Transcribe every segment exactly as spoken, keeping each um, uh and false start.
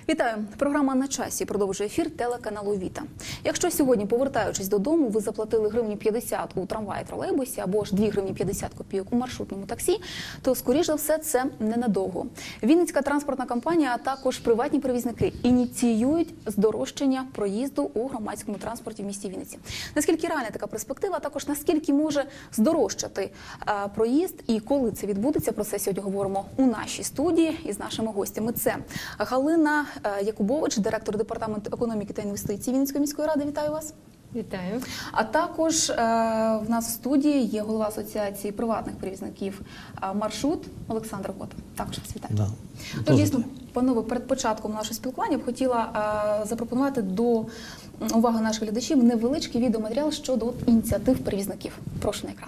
Вітаю! Програма «На часі» продовжує ефір телеканалу «Віта». Якщо сьогодні, повертаючись додому, ви заплатили гривню п'ятдесят у трамваї-тролейбусі або ж дві гривні п'ятдесят копійок у маршрутному таксі, то, скоріш за все, це ненадовго. Вінницька транспортна компанія, а також приватні перевізники ініціюють здорожчання проїзду у громадському транспорті в місті Вінниці. Наскільки реальна така перспектива, а також наскільки може здорожчати а, проїзд і коли це відбудеться, про це сьогодні говоримо у нашій студії із нашими гостями. Це Галина Якубович, директор департаменту економіки та інвестицій Вінницької міської ради. Вітаю вас. Вітаю. А також е, в нас в студії є голова асоціації приватних перевізників е, «Маршрут» Олександр Кот. Також вас вітаю. Да. Тож, дійсно, панове, перед початком нашого спілкування б хотіла е, запропонувати до уваги наших глядачів невеличкий відеоматеріал щодо ініціатив перевізників. Прошу на екрани.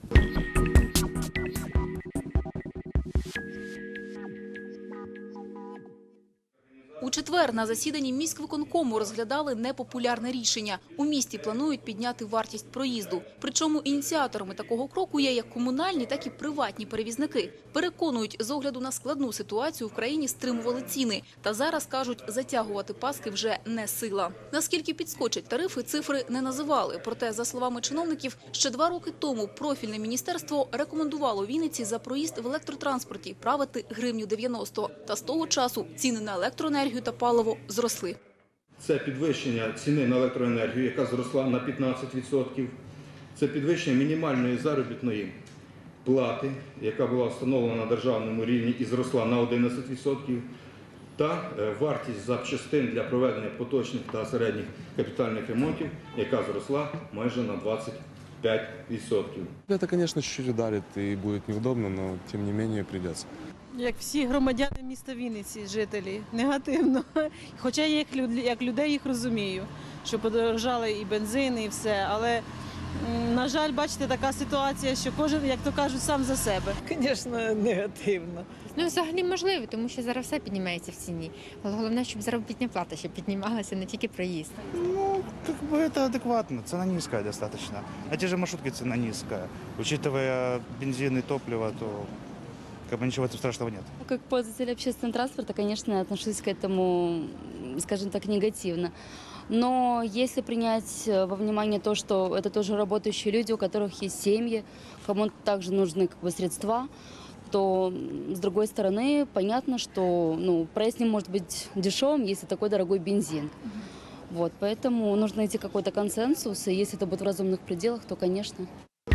У четвер на засіданні міськвиконкому розглядали непопулярне рішення. У місті планують підняти вартість проїзду. Причому ініціаторами такого кроку є як комунальні, так і приватні перевізники. Переконують, з огляду на складну ситуацію в країні стримували ціни. Та зараз, кажуть, затягувати паски вже не сила. Наскільки підскочать тарифи, цифри не називали. Проте, за словами чиновників, ще два роки тому профільне міністерство рекомендувало Вінниці за проїзд в електротранспорті правити гривню дев'яносто. Та з того часу ціни на електроенергію та паливо зросли. Це підвищення ціни на електроенергію, яка зросла на п'ятнадцять відсотків. Це підвищення мінімальної заробітної плати, яка була встановлена на державному рівні і зросла на одинадцять відсотків. Та вартість запчастин для проведення поточних та середніх капітальних ремонтів, яка зросла майже на двадцять п'ять відсотків. Это, конечно, чуть-чуть ударит и будет неудобно, но тем не менее придется. Як всі громадяни міста Вінниці, жителі, негативно. Хоча я як, люд, як людей їх розумію, що подорожали і бензин, і все. Але, на жаль, бачите, така ситуація, що кожен, як то кажуть, сам за себе. Звісно, негативно. Ну, взагалі можливо, тому що зараз все піднімається в ціні. Але головне, щоб заробітна плата ще піднімалася, не тільки проїзд. Ну, как бы это адекватно, цена низкая достаточно. На те же маршрутки цена низкая. Учитывая бензин и топливо, то как бы ничего страшного нет. Как пользователь общественного транспорта, конечно, отношусь к этому, скажем так, негативно. Но если принять во внимание то, что это тоже работающие люди, у которых есть семьи, кому также нужны как бы средства, то, с другой стороны, понятно, что ну, проезд не может быть дешевым, если такой дорогой бензин. Вот, поэтому нужно найти какой-то консенсус, и если это будет в разумных пределах, то, конечно.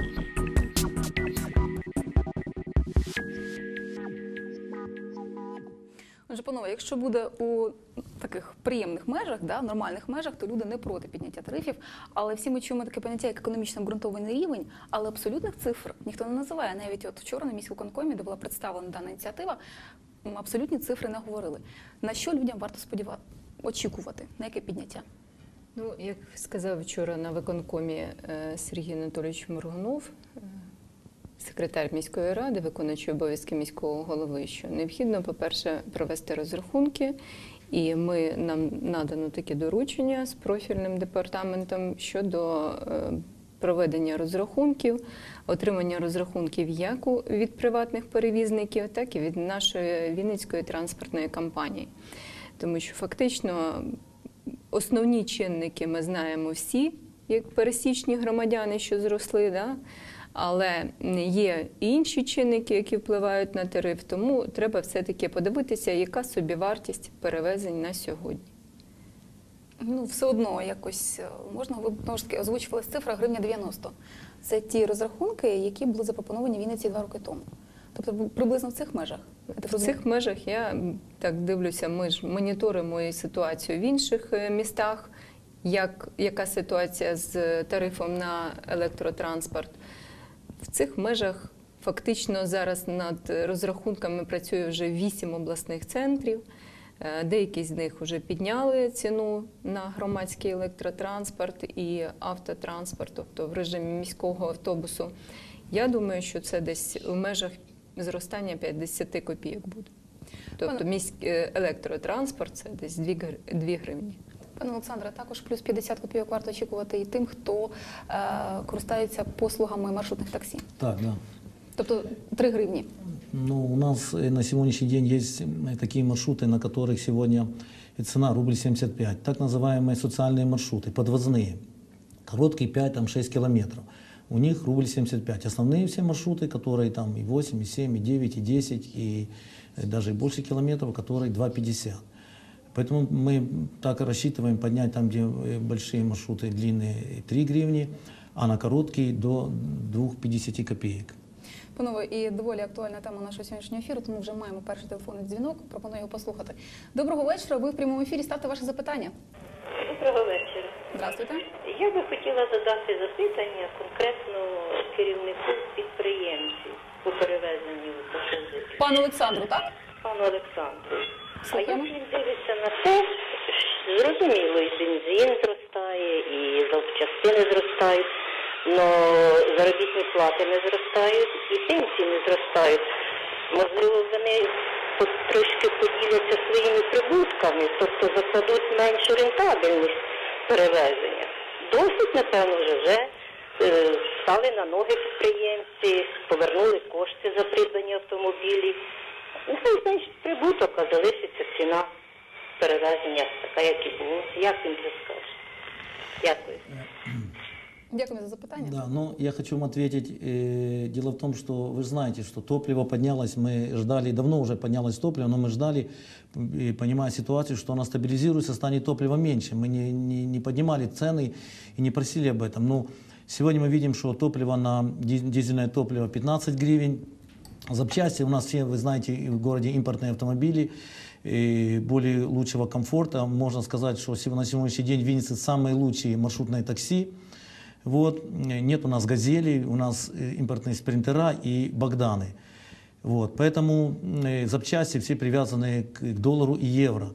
Отже, панове, якщо буде у таких приємних межах, да, в нормальних межах, то люди не проти підняття тарифів. Але всі ми чуємо таке поняття, як економічно обґрунтований рівень, але абсолютних цифр ніхто не називає. Навіть от вчора на міськвиконкомі, де була представлена дана ініціатива, абсолютні цифри не говорили. На що людям варто сподівати, очікувати, на яке підняття? Ну, як сказав вчора на виконкомі Сергій Анатолійович Моргунов, секретар міської ради, виконуючий обов'язки міського голови, що необхідно, по-перше, провести розрахунки, і ми, нам надано таке доручення з профільним департаментом щодо проведення розрахунків, отримання розрахунків як від приватних перевізників, так і від нашої Вінницької транспортної компанії. Тому що фактично основні чинники ми знаємо всі, як пересічні громадяни, що зросли, да? Але є і інші чинники, які впливають на тариф, тому треба все-таки подивитися, яка собівартість перевезень на сьогодні. Ну, все одно якось можна, ви знову ж таки озвучували цифра гривня дев'яносто. Це ті розрахунки, які були запропоновані Вінниці два роки тому. Тобто приблизно в цих межах? В цих межах я так дивлюся, ми ж моніторимо і ситуацію в інших містах, як, яка ситуація з тарифом на електротранспорт. В цих межах фактично зараз над розрахунками працює вже вісім обласних центрів. Деякі з них вже підняли ціну на громадський електротранспорт і автотранспорт, тобто в режимі міського автобусу. Я думаю, що це десь в межах зростання п'ятдесят копійок буде. Тобто міський електротранспорт – це десь дві гривні. Пане Олександре, також плюс п'ятдесят копійок варто очікувати і тим, хто е, користається послугами маршрутних таксі. Так, да. Тобто три гривні. Ну, у нас на сегодняшний день есть такие маршруты, на которых сегодня и цена рубль семьдесят пять. Так называемые социальные маршруты, подвозные, короткие пять-шесть километров. У них рубль семьдесят пять. Основные все маршруты, которые там и восемь, и семь, и девять, и десять, и даже и больше километров, которые два пятьдесят. Поэтому мы так и рассчитываем поднять там, где большие маршруты длинные, три гривни, а на короткие до двух пятидесяти копеек. Панове, і доволі актуальна тема нашого сьогоднішнього ефіру, тому вже маємо перший телефонний дзвінок, пропоную його послухати. Доброго вечора, ви в прямому ефірі, ставте ваше запитання. Доброго вечора. Здравствуйте. Я би хотіла задати запитання конкретно керівнику підприємців по перевезенню пасажирів. Пану Олександру, так? Пану Олександру. Слухаємо. А як він дивиться на те, зрозуміло, і бензин зростає, і запчастини зростають, але заробітні плати не зростають, і пенсії не зростають. Можливо, вони трошки поділяться своїми прибутками, тобто закладуть меншу рентабельність перевезення. Досить, напевно, вже, вже е, стали на ноги підприємці, повернули кошти за придбані автомобілі. Нехай значить прибуток, а залишиться ціна перевезення така, як і було. Як він це скаже? Дякую. Дякую за запитання. Да, но я хочу вам ответить. Э, дело в том, что вы знаете, что топливо поднялось, мы ждали, давно уже поднялось топливо, но мы ждали, э, понимая ситуацию, что оно стабилизируется, станет топливо меньше. Мы не, не, не поднимали цены и не просили об этом. Но сегодня мы видим, что топливо на дизельное топливо пятнадцать гривен. Запчасти у нас все, вы знаете, в городе импортные автомобили, и более лучшего комфорта. Можно сказать, что на сегодняшний день в Виннице самые лучшие маршрутные такси. Вот. Нет у нас «Газелей», у нас импортные «Спринтера» и «Богданы». Вот. Поэтому запчасти все привязаны к доллару и евро.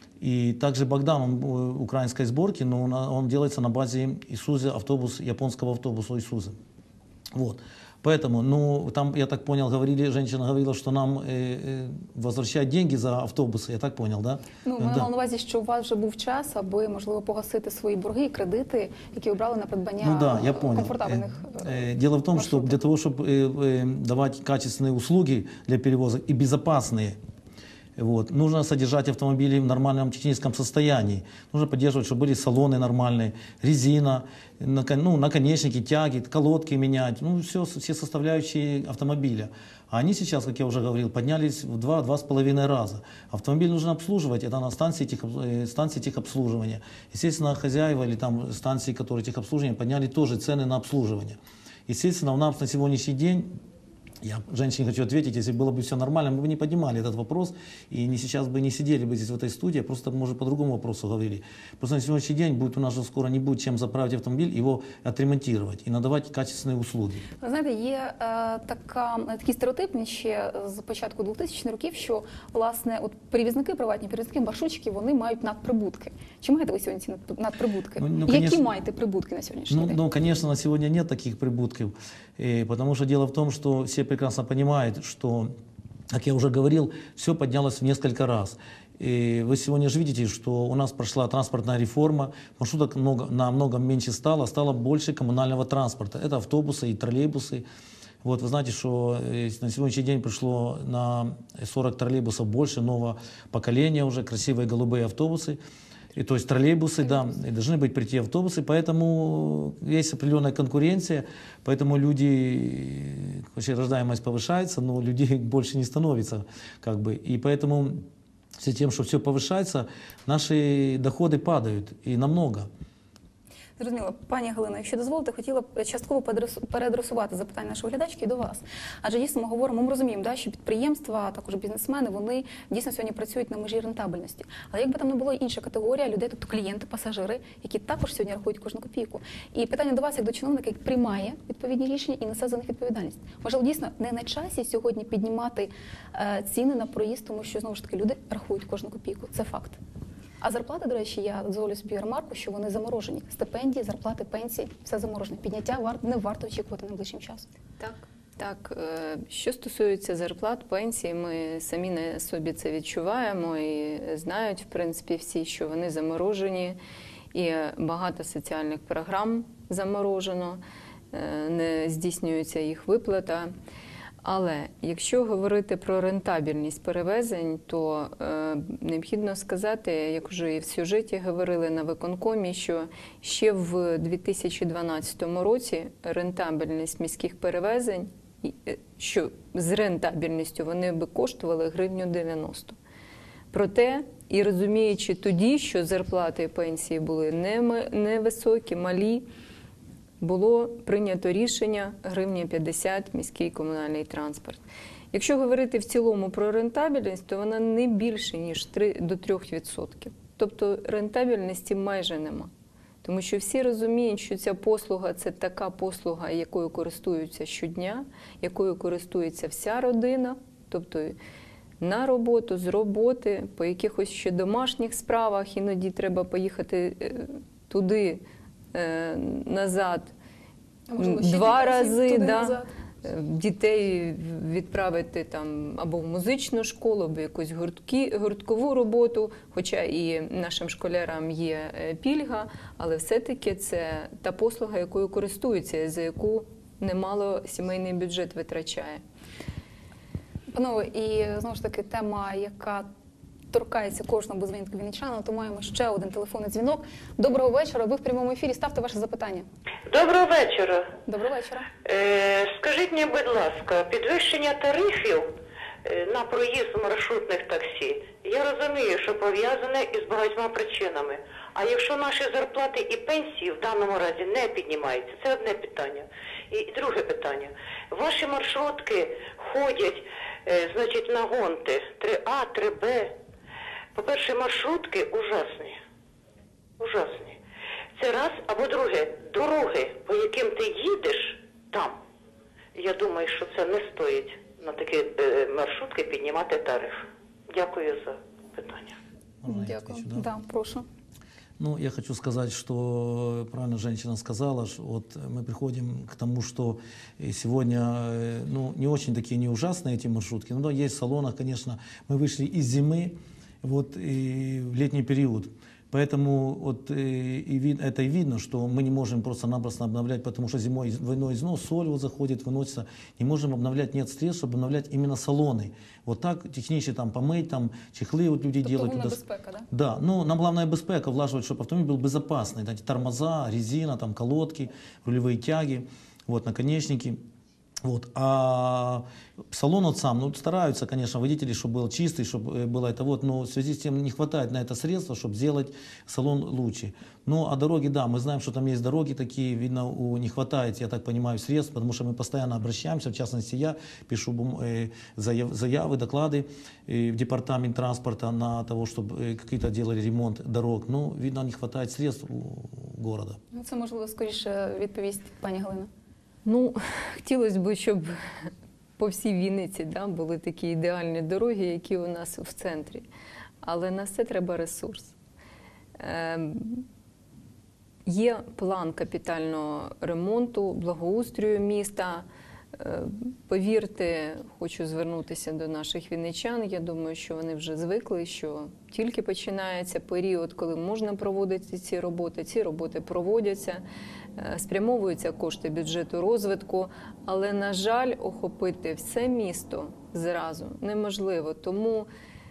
И также «Богдан» он украинской сборки, но он, он делается на базе Isuzu, автобус, японского автобуса Isuzu. Вот. Поэтому, ну, там, я так понял, говорили, женщина говорила, что нам э, э, возвращают деньги за автобуси, я так понял, да? Ну, ми мали на увазі, що у вас вже був час, аби, можливо, погасити свої борги і кредити, які обрали на придбання ну, да, я понял. комфортабельних э, э, Дело в том, маршрутов. Что для того, чтобы э, э, давать качественные услуги для перевозок и безопасные, вот, нужно содержать автомобили в нормальном техническом состоянии. Нужно поддерживать, чтобы были салоны нормальные, резина, ну, наконечники, тяги, колодки менять. Ну, все, все составляющие автомобиля. А они сейчас, как я уже говорил, поднялись в два-два с половиной раза. Автомобиль нужно обслуживать, это на станции, тех, станции техобслуживания. Естественно, хозяева или там станции, которые техобслуживания, подняли тоже цены на обслуживание. Естественно, у нас на сегодняшний день, я женщине хочу ответить, если было бы все нормально, мы бы не поднимали этот вопрос и не сейчас бы не сидели бы здесь в этой студии, просто, может, по другому вопросу говорили. Просто на сегодняшний день будет, у нас же скоро не будет чем заправить автомобиль, его отремонтировать и надавать качественные услуги. Ви знаєте, є е, така, такі стереотипні ще з початку двохтисячних років, що, власне, от перевізники, приватні перевізники, маршрутчики, вони мають надприбутки. Чи маєте ви сьогодні ці надприбутки? Ну, ну, Які конечно, маєте прибутки на сьогоднішній ну, день? Ну, конечно, на сегодня нет таких прибытков, э, потому что дело в том, что все прекрасно понимают, что, как я уже говорил, все поднялось в несколько раз. И вы сегодня же видите, что у нас прошла транспортная реформа, маршруток много, намного меньше стало, стало больше коммунального транспорта. Это автобусы и троллейбусы. Вот, вы знаете, что на сегодняшний день пришло на сорок троллейбусов больше, нового поколения уже, красивые голубые автобусы. И, то есть троллейбусы, да, и должны быть прийти автобусы, поэтому есть определенная конкуренция, поэтому люди, вообще рождаемость повышается, но людей больше не становится, как бы, и поэтому с тем, что все повышается, наши доходы падают, и намного. Зрозуміло. Пані Галина, якщо дозволите, хотіла б частково переадресувати запитання нашої глядачки до вас. Адже дійсно ми говоримо, ми розуміємо, да, що підприємства, а також бізнесмени, вони дійсно сьогодні працюють на межі рентабельності. Але якби там не було інша категорія людей, тобто клієнти, пасажири, які також сьогодні рахують кожну копійку. І питання до вас, як до чиновника, який приймає відповідні рішення і несе за них відповідальність. Можливо, дійсно не на часі сьогодні піднімати е, ціни на проїзд, тому що, знову ж таки, люди рахують кожну копійку. Це факт. А зарплати, до речі, я дозволю собі ремарку, що вони заморожені. Стипендії, зарплати, пенсії – все заморожене. Підняття варт, не варто очікувати найближчим часом. Так, так. Що стосується зарплат, пенсій, ми самі на собі це відчуваємо і знають, в принципі, всі, що вони заморожені. І багато соціальних програм заморожено, не здійснюється їх виплата. Але якщо говорити про рентабельність перевезень, то е, необхідно сказати, як вже і в сюжеті говорили на виконкомі, що ще в дві тисячі дванадцятому році рентабельність міських перевезень, що з рентабельністю вони би коштували гривню дев'яносто. Проте, і розуміючи тоді, що зарплати і пенсії були невисокі, малі, було прийнято рішення гривня п'ятдесят міський комунальний транспорт. Якщо говорити в цілому про рентабельність, то вона не більше, ніж до трьох відсотків. Тобто рентабельності майже нема. Тому що всі розуміють, що ця послуга – це така послуга, якою користуються щодня, якою користується вся родина, тобто на роботу, з роботи, по якихось ще домашніх справах, іноді треба поїхати туди, назад, можливо, два рази, да, дітей відправити там або в музичну школу, або якусь гуртки, гурткову роботу, хоча і нашим школярам є пільга, але все-таки це та послуга, якою користуються, за яку немало сімейний бюджет витрачає. Панове, і знову ж таки тема, яка торкається кожного без винятку вінничанина, то маємо ще один телефонний дзвінок. Доброго вечора, ви в прямому ефірі, ставте ваше запитання. Доброго вечора. Доброго вечора. Е, скажіть мені, будь ласка, підвищення тарифів на проїзд маршрутних таксі, я розумію, що пов'язане із багатьма причинами. А якщо наші зарплати і пенсії в даному разі не піднімаються, це одне питання. І друге питання. Ваші маршрутки ходять, е, значить, на гонти три А, три Б. По-перше, маршрутки ужасні. Ужасні. Це раз, або друге, дороги, по яким ти їдеш там, я думаю, що це не стоїть на такі е, маршрутки піднімати тариф. Дякую за питання. Дякую. Да, прошу. Ну, я хочу сказать, что правильно женщина сказала, что вот мы приходим к тому, что сегодня, ну, не очень такие не ужасные эти маршрутки, но есть в салонах, конечно, мы вышли из зимы, вот, и в летний период. Поэтому вот, и, и вид, это и видно, что мы не можем просто-напросто обновлять, потому что зимой двойной износ, соль вот заходит, выносится. Не можем обновлять, нет средств, чтобы обновлять именно салоны. Вот так технически там помыть, там чехлы вот люди тобто делают. Тобто безпека, да? Да, ну нам главное безпека, влаживать, чтобы автомобиль был безопасный. Эти тормоза, резина, там колодки, рулевые тяги, вот, наконечники. Вот. А салон вот сам, ну, стараются, конечно, водители, чтобы был чистый, чтобы было это вот, но в связи с тем не хватает на это средства, чтобы сделать салон лучше. Ну, а дороги, да, мы знаем, что там есть дороги такие, видно, у, не хватает, я так понимаю, средств, потому что мы постоянно обращаемся, в частности, я пишу э, заяв, заявы, доклады э, в департамент транспорта на того, чтобы э, какие-то делали ремонт дорог. Ну, видно, не хватает средств у города. Ну, це, можливо, скоріше відповість пані Галина. Ну, хотілося б, щоб по всій Вінниці, да, були такі ідеальні дороги, які у нас в центрі. Але на все треба ресурс. Е, є план капітального ремонту, благоустрою міста. Е, повірте, хочу звернутися до наших вінничан. Я думаю, що вони вже звикли, що тільки починається період, коли можна проводити ці роботи. Ці роботи проводяться. Спрямовуються кошти бюджету розвитку, але, на жаль, охопити все місто зразу неможливо. Тому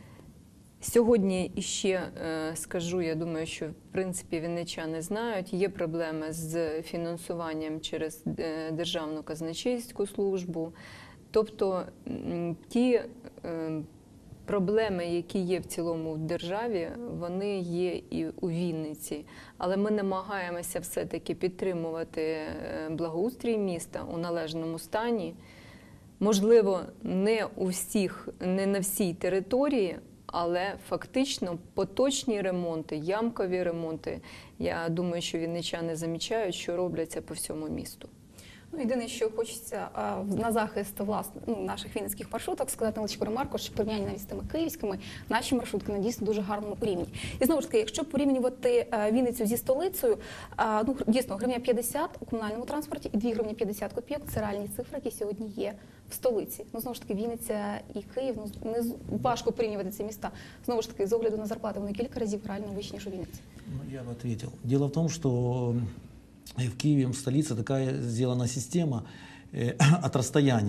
сьогодні іще скажу, я думаю, що в принципі вінничани знають, є проблеми з фінансуванням через Державну казначейську службу. Тобто ті проблеми, які є в цілому в державі, вони є і у Вінниці. Але ми намагаємося все-таки підтримувати благоустрій міста у належному стані. Можливо, не у всіх, не на всій території, але фактично поточні ремонти, ямкові ремонти, я думаю, що вінничани замічають, що робляться по всьому місту. Ну, єдине, що хочеться а, на захист власне, ну, наших вінницьких маршруток сказати невеличку ремарку, що порівняння навіть з тими київськими, наші маршрутки на дійсно дуже гарному рівні. І знову ж таки, якщо порівнювати а, Вінницю зі столицею, а, ну, дійсно, гривня п'ятдесят у комунальному транспорті і дві гривні п'ятдесят копійок – це реальні цифри, які сьогодні є в столиці. Ну, знову ж таки, Вінниця і Київ, ну, не важко порівнювати ці міста. Знову ж таки, з огляду на зарплати, вони кілька разів реально вищі, ніж у Вінниці. Ну, я б ответил. Дело в том, что в Киеве, в столице, такая сделана система э, от расстояния.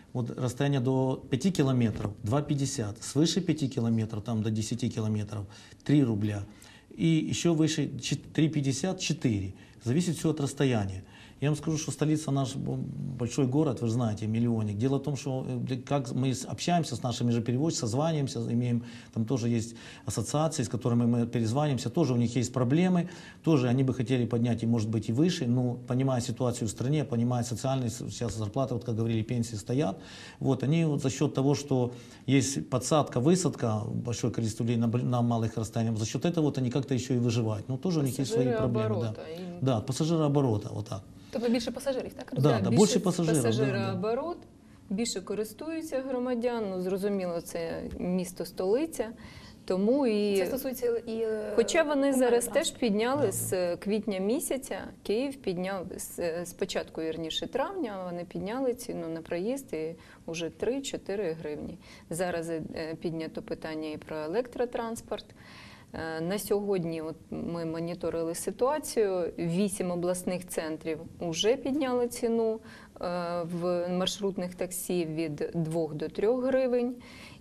вот расстояние до пяти километров два пятьдесят, свыше пяти километров, там до десяти километров три рубля, и еще выше три пятьдесят четыре. Зависит все от расстояния. Я вам скажу, что столица наш большой город, вы же знаете, миллионник. Дело в том, что как мы общаемся с нашими же перевозчиками, созваниваемся, имеем, там тоже есть ассоциации, с которыми мы перезваниваемся, тоже у них есть проблемы, тоже они бы хотели поднять и, может быть, и выше, но понимая ситуацию в стране, понимая социальные сейчас зарплаты, вот как говорили, пенсии стоят, вот они вот за счет того, что есть подсадка, высадка, большое количество людей на, на малых расстояниях, за счет этого вот они как-то еще и выживают. Но тоже у них есть свои проблемы. Да, и... да, пассажирооборота, вот так. Тобто більше пасажирів, так? Да, Так, да, більше більше пасажирів, пасажирооборот, більше користуються громадян. Ну, зрозуміло, це місто-столиця. Тому і... Це стосується і... Хоча вони зараз теж транспорту. підняли Да, з квітня місяця, Київ підняв, з, з початку, вірніше, травня, вони підняли ціну на проїзд і вже три-чотири гривні. Зараз е, піднято питання і про електротранспорт. Е, На сьогодні от ми моніторили ситуацію, вісім обласних центрів вже підняли ціну е, в маршрутних таксі від двох до трьох гривень.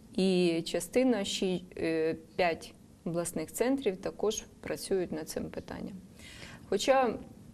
І частина, ще п'ять обласних центрів також працюють над цим питанням. Хоча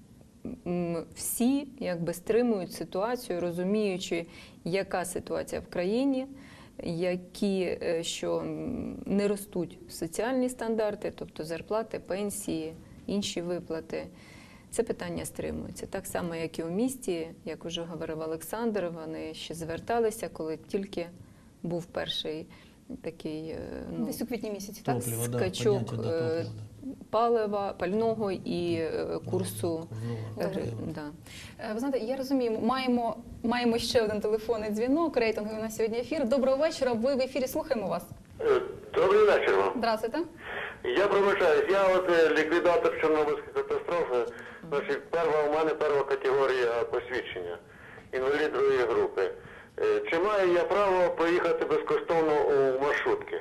м, всі якби стримують ситуацію, розуміючи, яка ситуація в країні, які, е, що м, не ростуть соціальні стандарти, тобто зарплати, пенсії, інші виплати. Це питання стримується. Так само, як і у місті, як вже говорив Олександр, вони ще зверталися, коли тільки був перший такий, ну, десь у квітні місяці, так? Топливо, да, скачок подняття, да, е, топлива, да. палива, пального і е, курсу. Да, е, да. да. Е, Ви знаєте, я розумію, маємо, маємо ще один телефонний дзвінок, рейтинговий на сьогодні ефір. Доброго вечора, ви в ефірі, слухаємо вас. Добрий вечір вам. Здравствуйте. Я пробачаюсь, я от е, ліквідатор Чорнобильської катастрофи. Значить, перша у мене перша категорія посвідчення, інвалід другої групи. Е, Чи маю я право поїхати безкоштовно у маршрутки?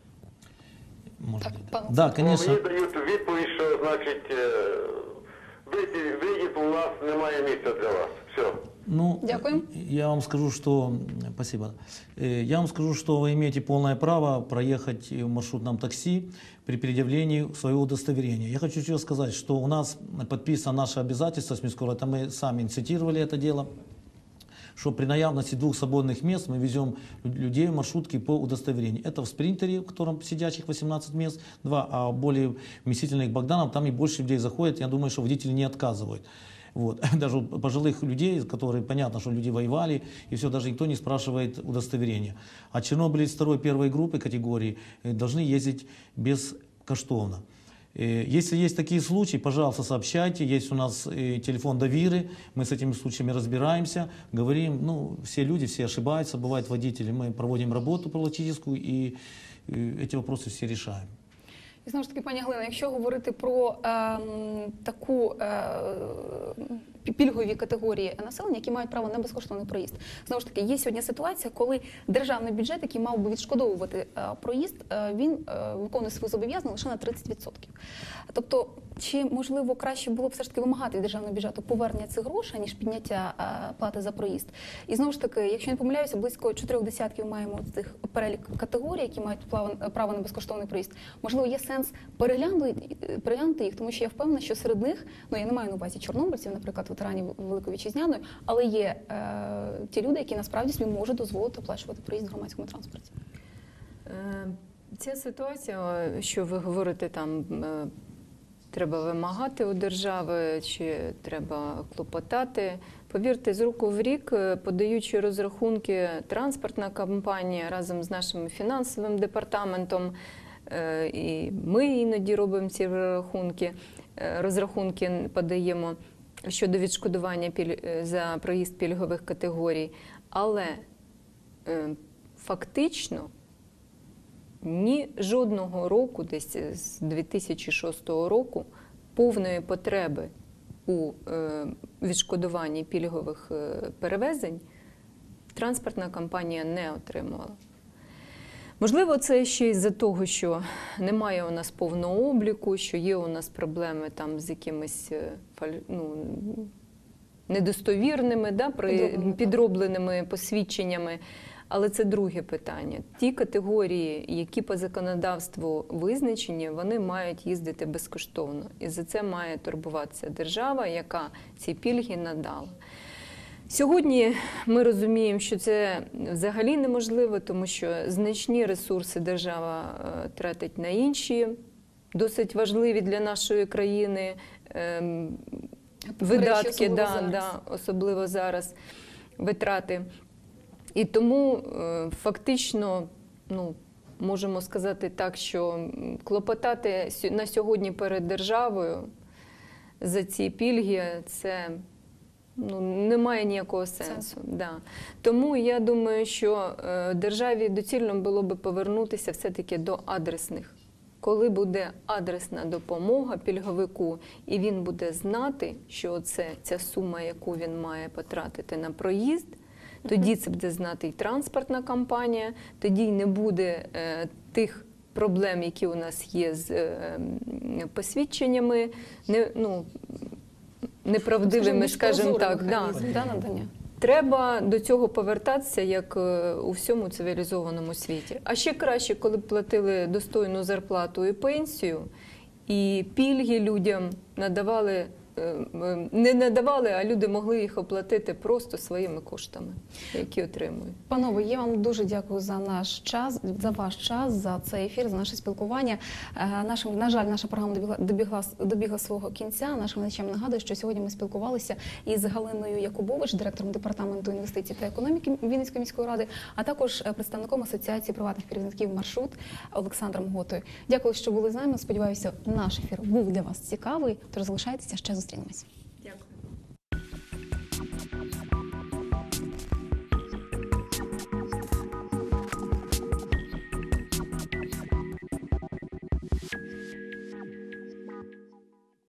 Может Так, быть. пан Да, конечно. Мені дають відповідь, що, значить, е, вийдіть, вийдіть, у нас немає місця для вас. Все. Ну, Дякую. я вам скажу, что... Спасибо. Э, Я вам скажу, что вы имеете полное право проехать в маршрутном такси при предъявлении своего удостоверения. Я хочу еще сказать, что у нас подписано наше обязательство с Минского, это мы сами инициировали это дело, что при наявности двух свободных мест мы везем людей в маршрутки по удостоверению. Это в спринтере, в котором сидячих восемнадцать мест, два, а более вместительных Богданов, там и больше людей заходит. Я думаю, что водители не отказывают. Вот. Даже у пожилых людей, которые, понятно, что люди воевали, и все, даже никто не спрашивает удостоверения. А чернобыльцы второй, первой группы категории э, должны ездить бескоштовно. Э, Если есть такие случаи, пожалуйста, сообщайте. Есть у нас э, телефон Довиры, мы с этими случаями разбираемся, говорим, ну, все люди, все ошибаются, бывают водители, мы проводим работу профилактическую, и э, эти вопросы все решаем. І знову ж таки, пані Галина, якщо говорити про е, таку е, пільгові категорії населення, які мають право на безкоштовний проїзд, знову ж таки, є сьогодні ситуація, коли державний бюджет, який мав би відшкодовувати е, проїзд, е, він е, виконує свої зобов'язання лише на тридцять відсотків. Тобто, чи можливо краще було б все ж таки вимагати від державного бюджету повернення цих грошей, ніж підняття е, плати за проїзд? І знову ж таки, якщо не помиляюся, близько чотирьох десятків маємо цих перелік категорій, які мають право на безкоштовний проїзд. Можливо, є сенс переглянути, переглянути їх, тому що я впевнена, що серед них, ну я не маю на увазі чорнобильців, наприклад, ветеранів Великої Вітчизняної, але є е, ті люди, які насправді собі можуть дозволити оплачувати проїзд в громадському транспорті. Е, Ця ситуація, що ви говорите, там е, треба вимагати у держави, чи треба клопотати. Повірте, з року в рік, подаючи розрахунки, транспортна компанія разом з нашим фінансовим департаментом, і ми іноді робимо ці розрахунки, розрахунки подаємо щодо відшкодування за проїзд пільгових категорій. Але фактично ні жодного року, десь з дві тисячі шостого року, повної потреби у відшкодуванні пільгових перевезень транспортна компанія не отримувала. Можливо, це ще із-за того, що немає у нас повного обліку, що є у нас проблеми там з якимись, ну, недостовірними, да, при Підробленими. підробленими посвідченнями. Але це друге питання. Ті категорії, які по законодавству визначені, вони мають їздити безкоштовно. І за це має турбуватися держава, яка ці пільги надала. Сьогодні ми розуміємо, що це взагалі неможливо, тому що значні ресурси держава е, тратить на інші, досить важливі для нашої країни е, видатки, особливо да, зараз. да, особливо зараз, витрати. І тому е, фактично, ну, можемо сказати так, що клопотати сьо- на сьогодні перед державою за ці пільги – це ну, немає ніякого сенсу. Да. Тому я думаю, що е, державі доцільно було би повернутися все-таки до адресних. Коли буде адресна допомога пільговику, і він буде знати, що це ця сума, яку він має потратити на проїзд, тоді це буде знати і транспортна компанія, тоді й не буде е, тих проблем, які у нас є з е, посвідченнями, не, ну, неправдивими, скажімо так. Да. Да, надання. Треба до цього повертатися, як е, у всьому цивілізованому світі. А ще краще, коли б платили достойну зарплату і пенсію, і пільги людям надавали, е, е, не надавали, а люди могли їх оплатити просто своїми коштами, які отримують. Панове, я вам дуже дякую за наш час, за ваш час, за цей ефір, за наше спілкування. Е, Нашим, на жаль, наша програма добігла, добігла, добігла свого кінця. Нашим глядачам нагадую, що сьогодні ми спілкувалися із Галиною Якубович, директором департаменту інвестицій та економіки Вінницької міської ради, а також е, представником Асоціації приватних керівників «Маршрут» Олександром Готою. Дякую, що були з нами. Сподіваюся, наш ефір був для вас цікавий. Тож залишайтеся, ще зустрінемось.